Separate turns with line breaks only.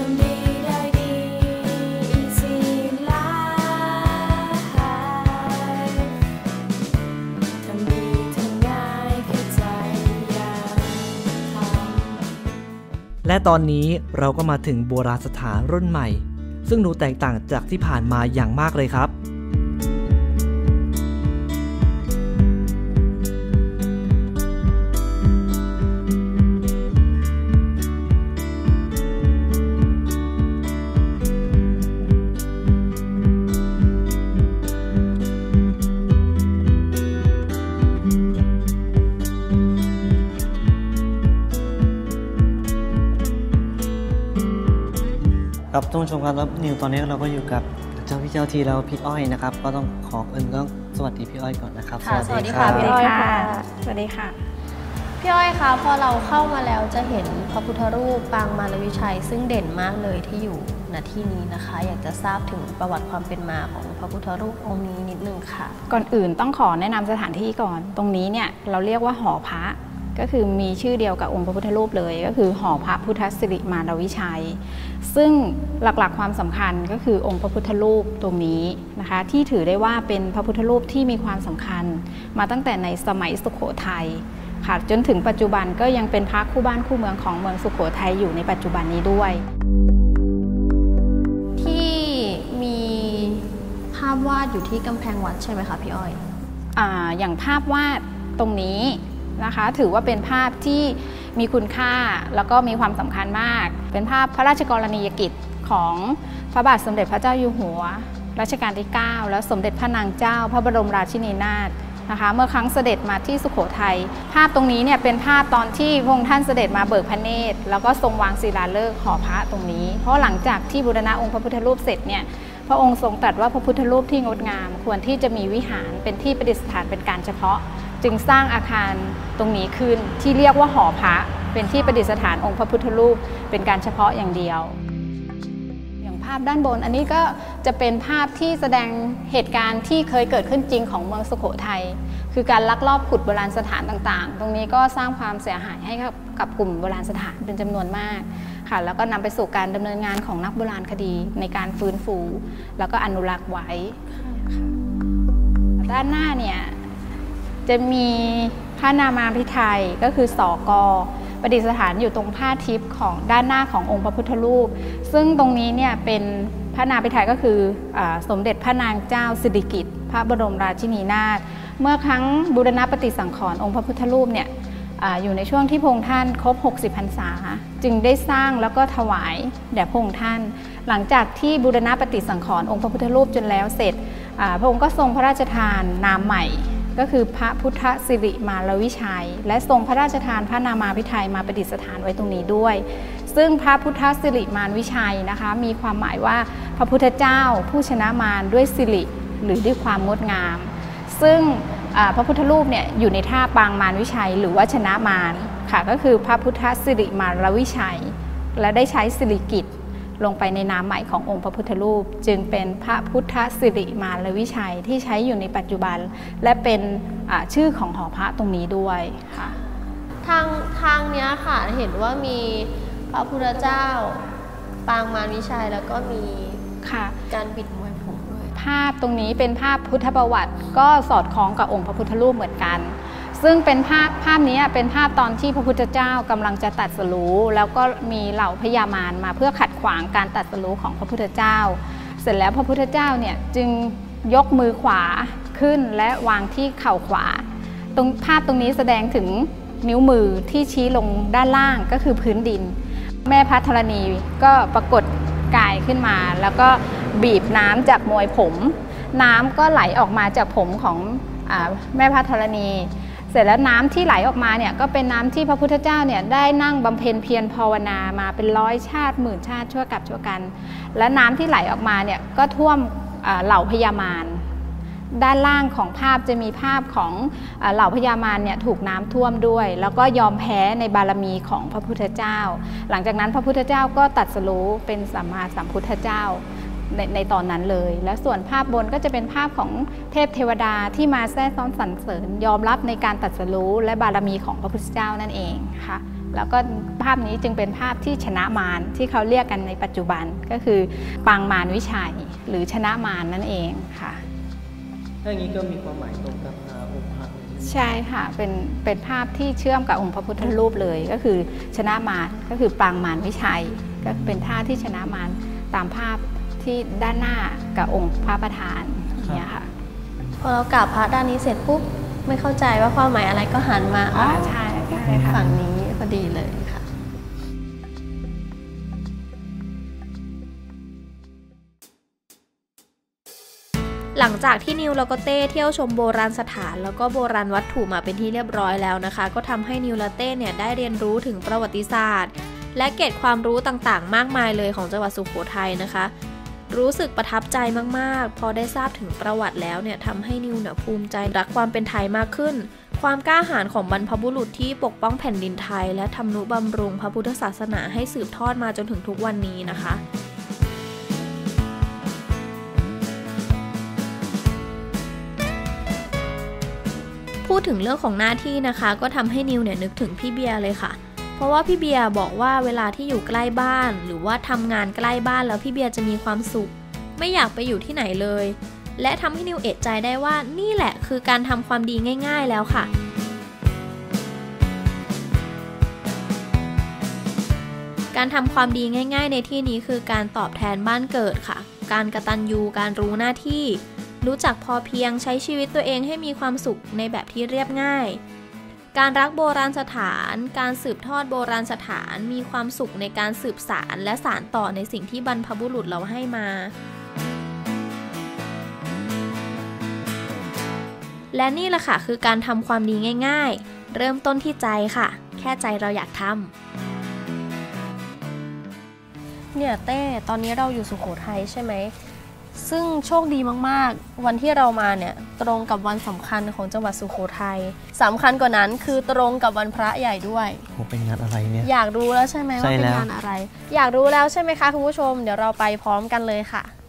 และตอนนี้เราก็มาถึงโบราณสถานรุ่นใหม่ซึ่งดูแตกต่างจากที่ผ่านมาอย่างมากเลยครับครับท่านผู้ชมครับแล้วนิวตอนนี้เราก็อยู่กับเจ้าที่แล้วพี่อ้อยนะครับก็ต้องขอต้องสวัสดีพี่อ้อยก่อนนะครับ
สวัสดีค่ะพี่อ้อยค่ะสวัสดีค่ะพี่อ้อยคะพอเราเข้ามาแล้วจะเห็นพระพุทธรูปปางมารวิชัยซึ่งเด่นมากเลยที่อยู่ณที่นี้นะคะอยากจะทราบถึงประวัติความเป็นมาของพระพุทธรูปองค์นี้นิดนึงค่ะ
ก่อนอื่นต้องขอแนะนำสถานที่ก่อนตรงนี้เนี่ยเราเรียกว่าหอพระก็คือมีชื่อเดียวกับองค์พระพุทธรูปเลยก็คือหอพระพุทธสิริมารวิชัยซึ่งหลักๆความสำคัญก็คือองค์พระพุทธรูปตรงนี้นะคะที่ถือได้ว่าเป็นพระพุทธรูปที่มีความสำคัญมาตั้งแต่ในสมัยสุโขทัยค่ะจนถึงปัจจุบันก็ยังเป็นพระคู่บ้านคู่เมืองของเมืองสุโขทัยอยู่ในปัจจุบันนี้ด้วย
ที่มีภาพวาดอยู่ที่กำแพงวัดใช่ไหมคะพี่อ้อย
อย่างภาพวาดตรงนี้นะคะถือว่าเป็นภาพที่มีคุณค่าแล้วก็มีความสำคัญมากเป็นภาพพระราชกรณียกิจของพระบาทสมเด็จพระเจ้าอยู่หัวรัชกาลที่9และสมเด็จพระนางเจ้าพระบรมราชินีนาถนะคะเมื่อครั้งเสด็จมาที่สุโขทัยภาพตรงนี้เนี่ยเป็นภาพตอนที่พระองค์ท่านเสด็จมาเบิกพระเนตรแล้วก็ทรงวางศิลาฤกษ์หอพระตรงนี้เพราะหลังจากที่บูรณะองค์พระพุทธรูปเสร็จเนี่ยพระองค์ทรงตรัสว่าพระพุทธรูปที่งดงามควรที่จะมีวิหารเป็นที่ประดิษฐานเป็นการเฉพาะจึงสร้างอาคารตรงนี้ขึ้นที่เรียกว่าหอพระเป็นที่ประดิษฐานองค์พระพุทธรูปเป็นการเฉพาะอย่างเดียวอย่างภาพด้านบนอันนี้ก็จะเป็นภาพที่แสดงเหตุการณ์ที่เคยเกิดขึ้นจริงของเมืองสุโขทัยคือการลักลอบขุดโบราณสถานต่างๆตรงนี้ก็สร้างความเสียหายให้กับกลุ่มโบราณสถานเป็นจำนวนมากค่ะแล้วก็นำไปสู่การดำเนินงานของนักโบราณคดีในการฟื้นฟูแล้วก็อนุรักษ์ไว้ด้านหน้าเนี่ยจะมีพระนามาภิไธยก็คือศก.ประดิษฐานอยู่ตรงผ้าทิพย์ของด้านหน้าขององค์พระพุทธรูปซึ่งตรงนี้เนี่ยเป็นพระนามาภิไธยก็คือสมเด็จพระนางเจ้าสิริกิติ์พระบรมราชินีนาถเมื่อครั้งบูรณปฏิสังขรณ์องค์พระพุทธรูปเนี่ยอยู่ในช่วงที่พระองค์ท่านครบ60 พรรษาจึงได้สร้างแล้วก็ถวายแด่พระองค์ท่านหลังจากที่บูรณปฏิสังขรณ์องค์พระพุทธรูปจนแล้วเสร็จพระองค์ก็ทรงพระราชทานนามใหม่ก็คือพระพุทธสิริมารวิชัยและทรงพระราชทานพระนามาภิไธยมาประดิษฐานไว้ตรงนี้ด้วยซึ่งพระพุทธสิริมารวิชัยนะคะมีความหมายว่าพระพุทธเจ้าผู้ชนะมารด้วยสิริหรือด้วยความงดงามซึ่งพระพุทธรูปเนี่ยอยู่ในท่าปางมารวิชัยหรือว่าชนะมารค่ะก็คือพระพุทธสิริมารวิชัยและได้ใช้สิริกิติ์ลงไปในนามใหม่ขององค์พระพุทธรูปจึงเป็นพระพุทธสิริมารวิชัยที่ใช้อยู่ในปัจจุบันและเป็นชื่อของหอพระตรงนี้ด้วยค่ะ
ทางนี้ค่ะเห็นว่ามีพระพุทธเจ้าปางมารวิชัยแล้วก็มีการบิดมวยผมด้วย
ภาพตรงนี้เป็นภาพพุทธประวัติก็สอดคล้องกับองค์พระพุทธรูปเหมือนกันซึ่งเป็นภาพนี้เป็นภาพตอนที่พระพุทธเจ้ากำลังจะตรัสรู้แล้วก็มีเหล่าพญามารมาเพื่อขัดขวางการตรัสรู้ของพระพุทธเจ้าเสร็จแล้วพระพุทธเจ้าเนี่ยจึงยกมือขวาขึ้นและวางที่เข่าขวาตรงภาพตรงนี้แสดงถึงนิ้วมือที่ชี้ลงด้านล่างก็คือพื้นดินแม่พระธรณีก็ปรากฏกายขึ้นมาแล้วก็บีบน้ำจากมวยผมน้ำก็ไหลออกมาจากผมของแม่พระธรณีเสร็จแล้วน้ำที่ไหลออกมาเนี่ยก็เป็นน้ำที่พระพุทธเจ้าเนี่ยได้นั่งบำเพ็ญเพียรภาวนามาเป็น100 ชาติหมื่นชาติชั่วกับชั่วกันและน้ำที่ไหลออกมาเนี่ยก็ท่วมเหล่าพญามารด้านล่างของภาพจะมีภาพของเหล่าพญามารเนี่ยถูกน้ำท่วมด้วยแล้วก็ยอมแพ้ในบารมีของพระพุทธเจ้าหลังจากนั้นพระพุทธเจ้าก็ตรัสรู้เป็นสัมมาสัมพุทธเจ้าในตอนนั้นเลยและส่วนภาพบนก็จะเป็นภาพของเทพเทวดาที่มาแทร่ซ้อนสรรเสริญยอมรับในการตรัสรู้และบารมีของพระพุทธเจ้านั่นเองค่ะแล้วก็ภาพนี้จึงเป็นภาพที่ชนะมารที่เขาเรียกกันในปัจจุบันก็คือปางมารวิชัยหรือชนะมารนั่นเองค่ะ
ถ้าอย่างนี้ก็มีความหมายตรงกับองค์พระ
ใช่ค่ะเป็นภาพที่เชื่อมกับองค์พระพุทธรูปเลยก็คือชนะมารก็คือปางมารวิชัยก็เป็นท่าที่ชนะมารตามภาพที่ด้านหน้ากับองค์พระประธานเนี่ยค่ะ
พอเรากราบพระด้านนี้เสร็จปุ๊บไม่เข้าใจว่าความหมายอะไรก็หันมา
ใช่ค่ะ
ฝั่งนี้พอดีเลยค่ะหลังจากที่นิวแล้วก็เต้เที่ยวชมโบราณสถานแล้วก็โบราณวัตถุมาเป็นที่เรียบร้อยแล้วนะคะก็ทำให้นิวและเต้เนี่ยได้เรียนรู้ถึงประวัติศาสตร์และเกร็ดความรู้ต่างๆมากมายเลยของจังหวัดสุโขทัยนะคะรู้สึกประทับใจมากๆพอได้ทราบถึงประวัติแล้วเนี่ยทำให้นิวเนี่ยภูมิใจรักความเป็นไทยมากขึ้นความกล้าหาญของบรรพบุรุษที่ปกป้องแผ่นดินไทยและทำนุบำรุงพระพุทธศาสนาให้สืบทอดมาจนถึงทุกวันนี้นะคะพูดถึงเรื่องของหน้าที่นะคะก็ทำให้นิวเนี่ยนึกถึงพี่เบียร์เลยค่ะเพราะว่าพี่เบียร์บอกว่าเวลาที่อยู่ใกล้บ้านหรือว่าทำงานใกล้บ้านแล้วพี่เบียร์จะมีความสุขไม่อยากไปอยู่ที่ไหนเลยและทำให้นิวเอะใจได้ว่านี่แหละคือการทำความดีง่ายๆแล้วค่ะการทำความดีง่ายๆในที่นี้คือการตอบแทนบ้านเกิดค่ะการกตัญญูการรู้หน้าที่รู้จักพอเพียงใช้ชีวิตตัวเองให้มีความสุขในแบบที่เรียบง่ายการรักโบราณสถานการสืบทอดโบราณสถานมีความสุขในการสืบสานและสานต่อในสิ่งที่บรรพบุรุษเราให้มาและนี่แหละค่ะคือการทำความดีง่ายๆเริ่มต้นที่ใจค่ะแค่ใจเราอยากทำเนี่ยเต้ตอนนี้เราอยู่สุโขทัยใช่ไหมซึ่งโชคดีมากๆวันที่เรามาเนี่ยตรงกับวันสำคัญของจังหวัดสุโขทัยสำคัญกว่านั้นคือตรงกับวันพระใหญ่ด้วย
โหเป็นงานอะไรเนี่ย
อยากรู้แล้วใช่ไหมว่าเป็นงานอะไรอยากรู้แล้วใช่ไหมคะคุณผู้ชมเดี๋ยวเราไปพร้อมกันเลยค่ะ